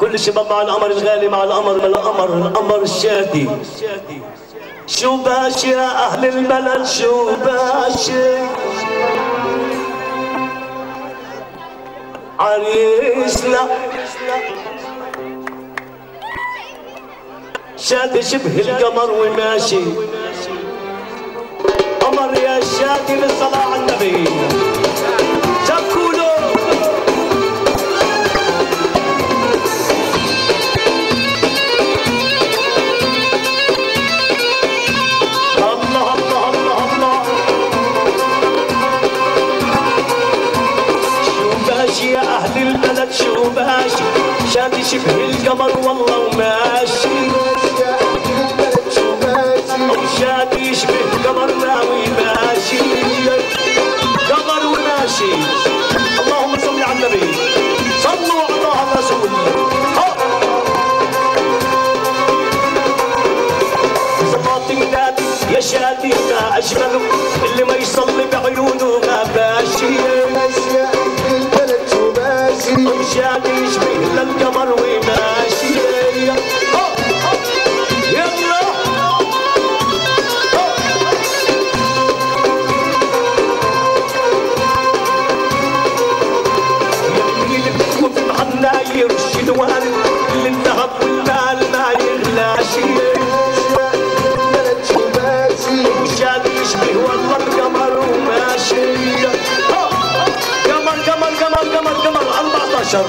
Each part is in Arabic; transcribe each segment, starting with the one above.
كل الشباب مع القمر الغالي، مع القمر الشادي. شو باش يا اهل البلد شو باش عريسنا شادي شبه القمر وماشي. قمر يا شادي للصلاة على النبي. شكولو الله الله الله الله. شو باشي يا أهل البلد شو باشي، شادي شبه القمر والله وماشي. شادي يشبه قمرنا وماشي، قمر وماشي. اللهم صل على النبي، صلوا على الله الرسول. صلاتي ولادي يا شادي ما اجمله، اللي ما يصلي بعيونه غباشي. البلد شو ماشي، شادي يشبه للقمر وماشي. يرشد والد للذهب والمال ما يغلاشي. وشاد يشبه والله القمر وماشي. قمر قمر قمر قمر قمر 14.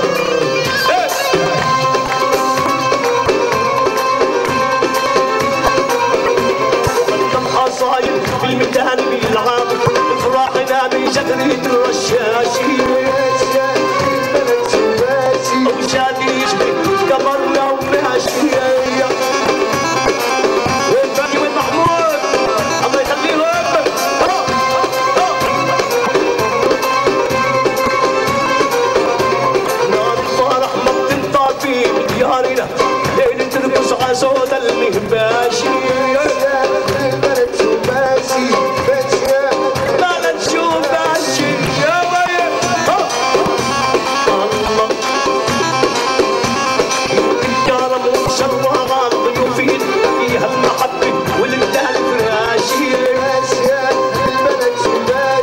كم حصايد في الميدان بيلعب، افراحنا بجدرية الرشاشي. وشادي يشبه قمرنا وماشي. وين باقي وين محمود الله يخليهم. نار الفرح ما بتنطفي في ديارنا، ليلة ترقص على صوت المهباشي. البلد شو ماشي بلد شو ماشي. فيها المحبة والبلاد فراشي. البلد شو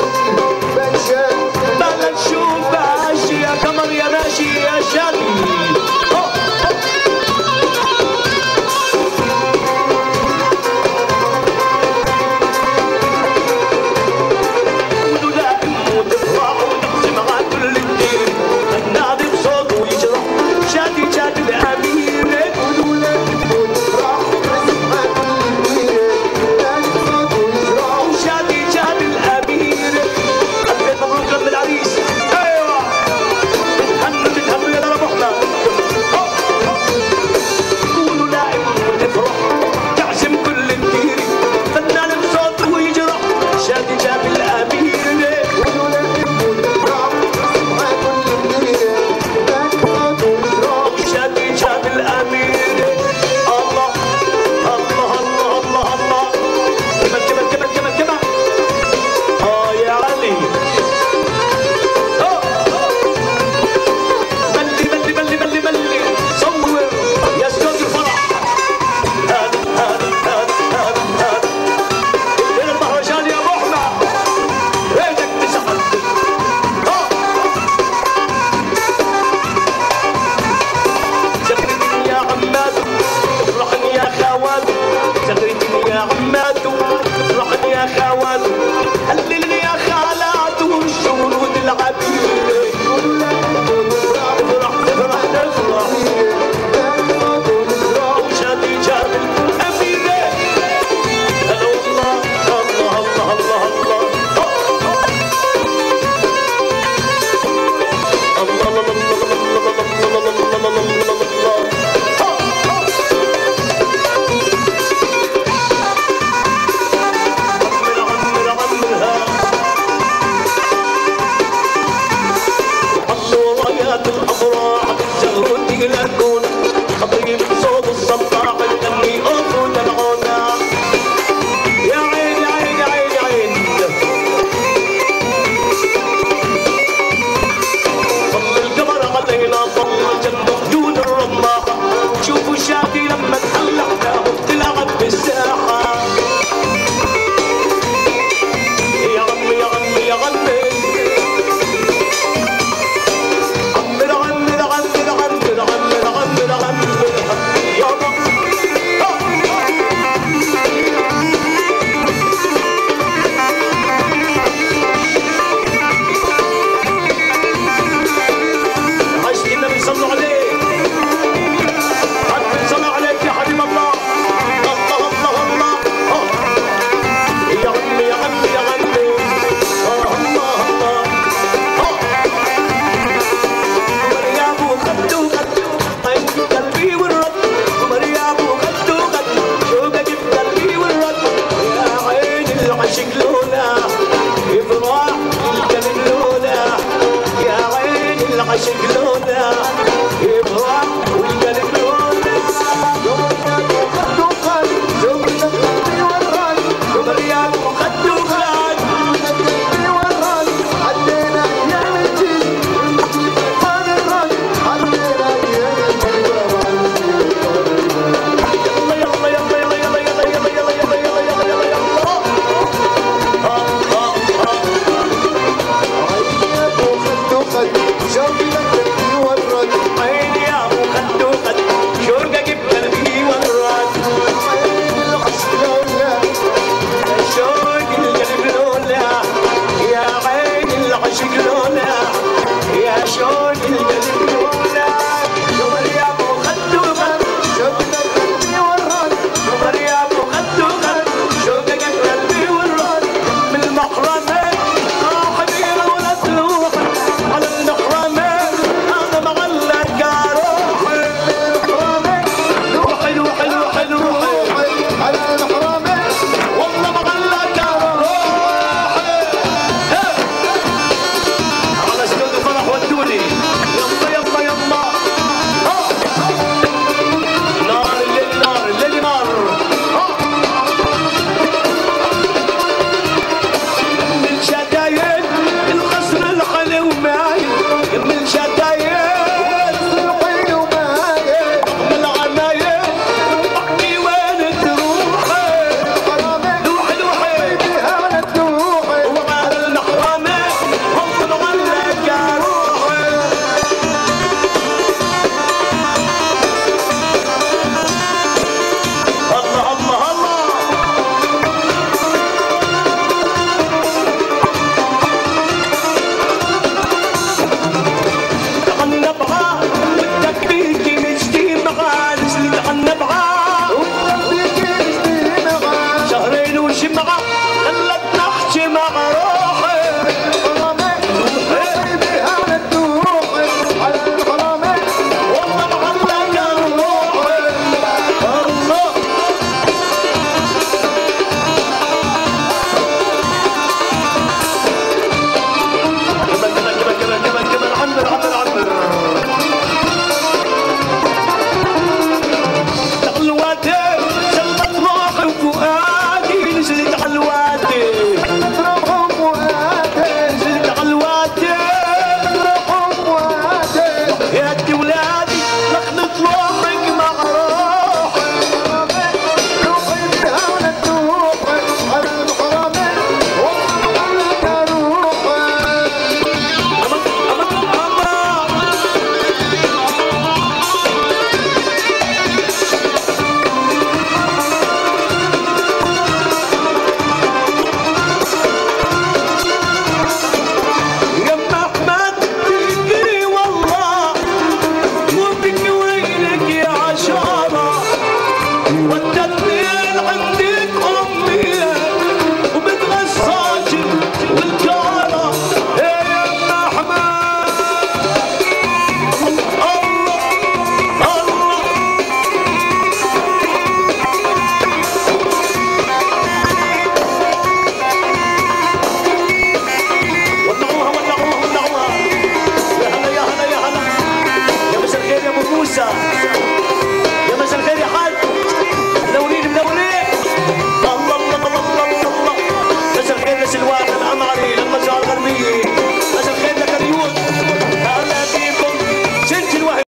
ماشي بلد شو ماشي. يا قمر يا ماشي يا شادي.